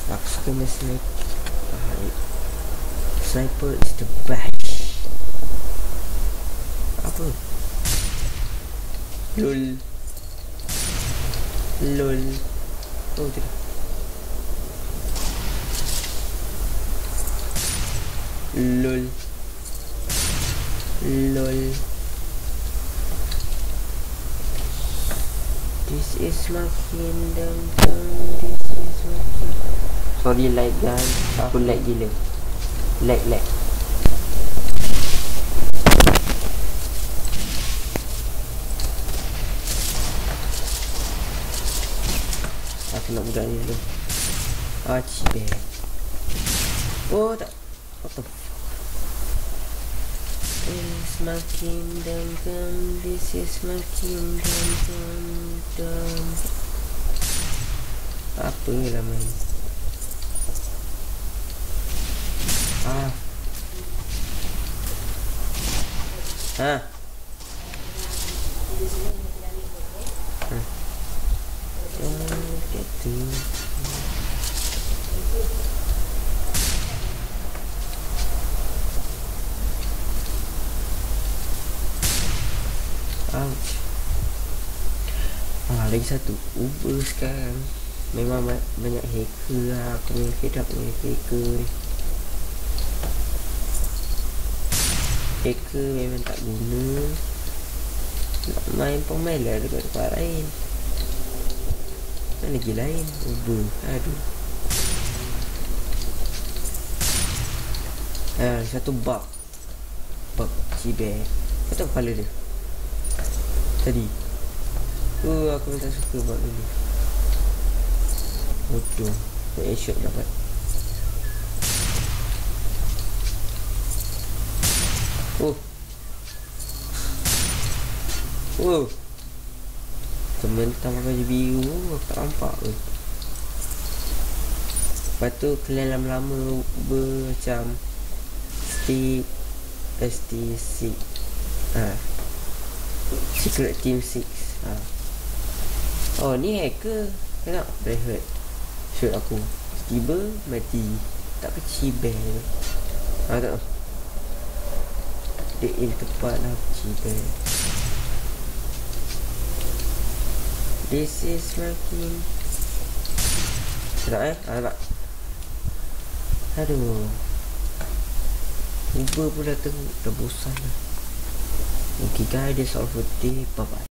Aku suka main sniper. Sniper is the best. Apa? LOL. Oh tidak. LOL. This is my kingdom come. This is my kingdom. Sorry lag guys. Aku lag gila. Lag. Aku nak budak ni dulu. Cibe. Oh tak. What the fuck? This is my kingdom come. This is my kingdom come. Apa lah main. Ouch. Lagi satu Uber sekarang memang banyak hacker lah. Aku main fed up dengan hacker ni. Hacker memang tak guna. Nak main pemain lah dekat tempat lain. Mana lagi lain Uber. Aduh. Satu bug ciber. Kau tahu kepala dia tadi. Aku tak suka bug ni. Bodoh. Headshot dapat. Tementang pakai baju biru. Aku tak nampak ke. Lepas tu kalian lama-lama macam ST6 Secret Team 6. Oh ni hacker. Kenapa rehat shoot aku. Tiba mati. Tak kecil bel. Tak. Dia aim tepat lah. Kecil bel. This is my king. Sedap tak. Aduh. Uber pun dah bosan lah. Okay guys, that's all for today. Bye bye.